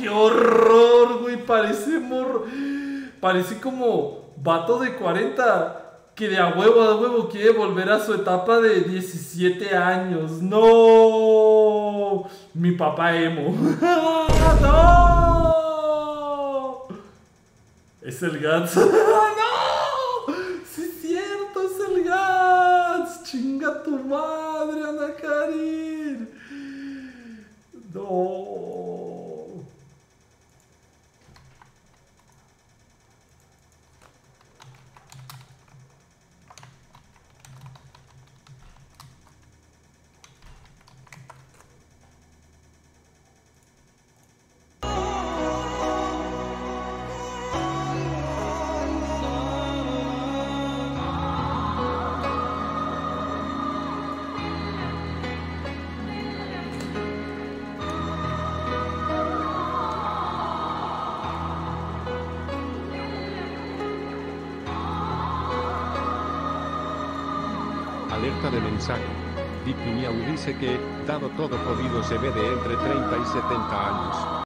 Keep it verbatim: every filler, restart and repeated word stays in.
qué horror, güey. Parece morro. Parece como vato de cuarenta que de a huevo a huevo quiere volver a su etapa de diecisiete años. No. Mi papá emo. No. Es el Gats. No. Sí es cierto, es el Gats. Chinga tu madre, Ana Karin. No. Alerta de mensaje. Deep Miau dice que, dado todo jodido se ve de entre treinta y setenta años.